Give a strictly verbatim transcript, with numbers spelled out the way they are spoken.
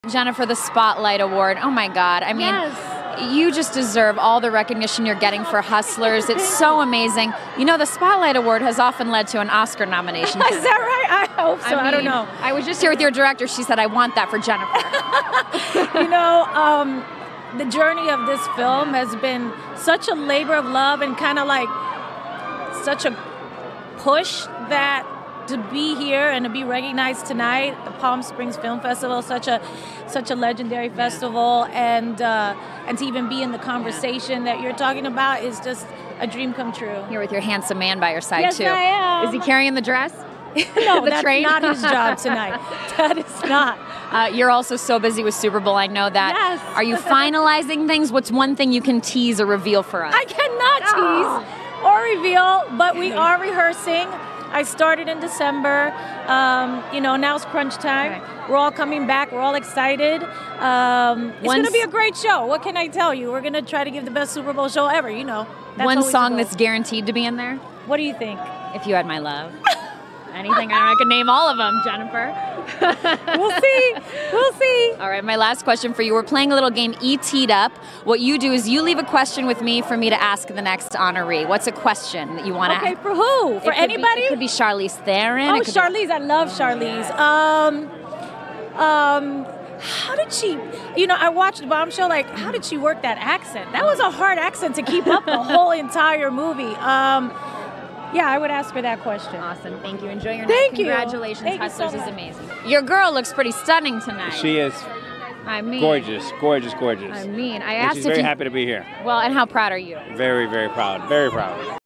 Jennifer, the Spotlight Award. Oh my God. I mean, yes. You just deserve all the recognition you're getting for Hustlers. It's so amazing. You know, the Spotlight Award has often led to an Oscar nomination. Is that right? I hope so. I, I, mean, I don't know. I was just here with your director. She said, I want that for Jennifer. You know, um, the journey of this film has been such a labor of love and kind of like such a push that to be here and to be recognized tonight, the Palm Springs Film Festival, such a such a legendary festival, and uh, and to even be in the conversation that you're talking about is just a dream come true. Here with your handsome man by your side, yes, too. Yes, I am. Is he carrying the dress? No, the that's train? not his job tonight. That is not. Uh, you're also so busy with Super Bowl, I know that. Yes. Are you finalizing things? What's one thing you can tease or reveal for us? I cannot oh. tease or reveal, but we are rehearsing. I started in December. Um, you know, now it's crunch time. Okay. We're all coming back. We're all excited. Um, it's going to be a great show. What can I tell you? We're going to try to give the best Super Bowl show ever, you know. That's One song that's guaranteed to be in there? What do you think? If You Had My Love. Anything. I can name all of them, Jennifer. We'll see. We'll see. All right, my last question for you. We're playing a little game, E T'd Up. What you do is you leave a question with me for me to ask the next honoree. What's a question that you want to okay, ask? Okay, for who? For it anybody? Be, it could be Charlize Theron. Oh, Charlize. Be... I love Charlize. Um, um, how did she, you know, I watched Bombshell, like, how did she work that accent? That was a hard accent to keep up the whole entire movie. Um, Yeah, I would ask her that question. Awesome. Thank you. Enjoy your Thank night. You. Congratulations. Thank Hustlers you so is amazing. Your girl looks pretty stunning tonight. She is. I mean. Gorgeous, gorgeous, gorgeous. I mean, I and asked she's if very you, happy to be here. Well, and how proud are you? Very, very proud. Very proud.